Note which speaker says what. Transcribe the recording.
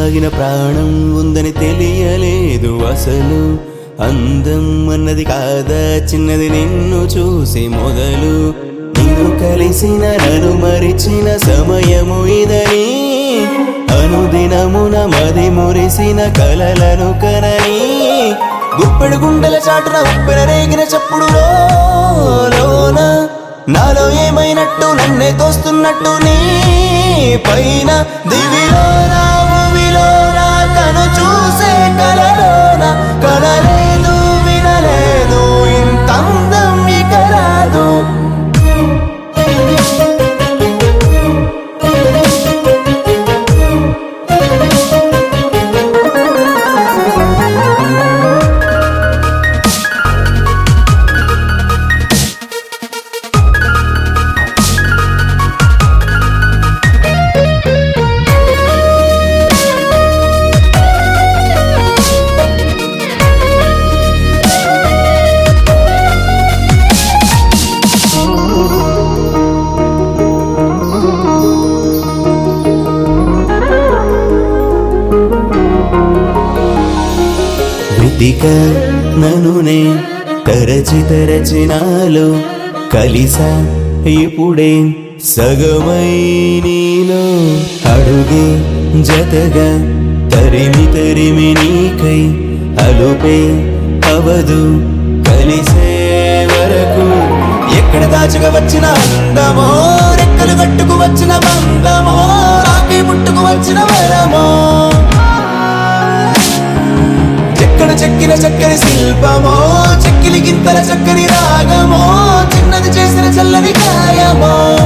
Speaker 1: దాగిన ప్రాణం ఉందని తెలియలేదు అసలు అందం అన్నది కాదా చిన్నది నిన్ను చూసి మొదలు నిన్ను కలిసిన నన్ను మరిచిన సమయము ఇదని అనుదినమున మది మురిసిన కలలను కనని గుప్పెడు గుండెల చాటున ఉప్పెన రేగిన చప్పుడు లోన నాలో ఏమైనట్టు నన్నే తోస్తున్నట్టు నీ పైన దివిలోన భూమిలోన కను చూసే కలలోన కలలేదు వినలేదు ఇంత అందం ఇక రాదు వెతిక ననునే తరచి నాలో కలిసా ఇప్పుడే సగమై నీలో అడుగే జతగా తరిమి నీకై అలుపే అవదు కలిసే వరకు ఎక్కడ దాచుకు వచ్చిన అందమో రెక్కలు కట్టుకు వచ్చిన బంధమో రాకి పుట్టుకు వచ్చిన వరమో చెక్కిన చక్కని శిల్పమో చెక్కిలి గింతల చక్కని రాగమో చిన్నది చేసిన చల్లని గాయమో